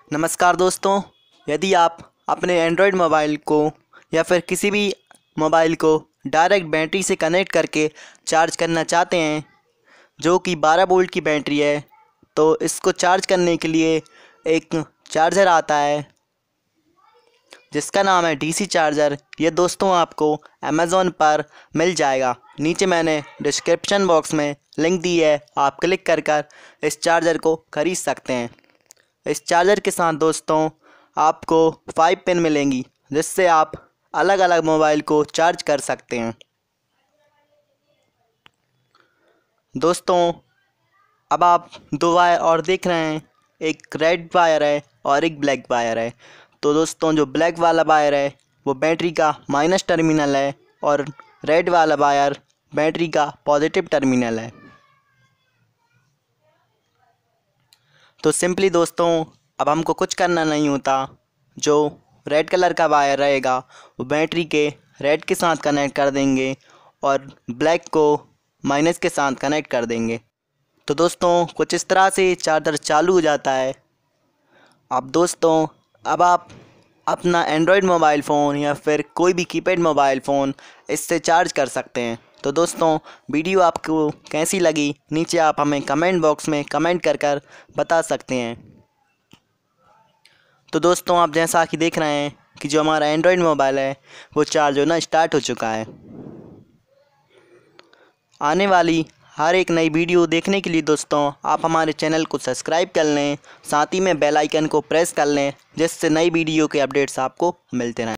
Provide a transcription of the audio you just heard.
नमस्कार दोस्तों, यदि आप अपने एंड्रॉयड मोबाइल को या फिर किसी भी मोबाइल को डायरेक्ट बैटरी से कनेक्ट करके चार्ज करना चाहते हैं जो कि 12 वोल्ट की बैटरी है, तो इसको चार्ज करने के लिए एक चार्जर आता है जिसका नाम है डीसी चार्जर। ये दोस्तों आपको अमेज़ॉन पर मिल जाएगा। नीचे मैंने डिस्क्रिप्शन बॉक्स में लिंक दी है, आप क्लिक कर इस चार्जर को ख़रीद सकते हैं। इस चार्जर के साथ दोस्तों आपको 5 पिन मिलेंगी जिससे आप अलग अलग मोबाइल को चार्ज कर सकते हैं। दोस्तों अब आप दो वायर और देख रहे हैं, एक रेड वायर है और एक ब्लैक वायर है। तो दोस्तों जो ब्लैक वाला वायर है वो बैटरी का माइनस टर्मिनल है और रेड वाला वायर बैटरी का पॉजिटिव टर्मिनल है। तो सिंपली दोस्तों अब हमको कुछ करना नहीं होता, जो रेड कलर का वायर रहेगा वो बैटरी के रेड के साथ कनेक्ट कर देंगे और ब्लैक को माइनस के साथ कनेक्ट कर देंगे। तो दोस्तों कुछ इस तरह से चार्जर चालू हो जाता है। अब दोस्तों अब आप अपना एंड्रॉयड मोबाइल फ़ोन या फिर कोई भी कीपैड मोबाइल फ़ोन इससे चार्ज कर सकते हैं। तो दोस्तों वीडियो आपको कैसी लगी नीचे आप हमें कमेंट बॉक्स में कमेंट कर बता सकते हैं। तो दोस्तों आप जैसा कि देख रहे हैं कि जो हमारा एंड्रॉयड मोबाइल है वो चार्ज होना स्टार्ट हो चुका है। आने वाली हर एक नई वीडियो देखने के लिए दोस्तों आप हमारे चैनल को सब्सक्राइब कर लें, साथ ही में बेल आइकन को प्रेस कर लें जिससे नई वीडियो के अपडेट्स आपको मिलते रहें।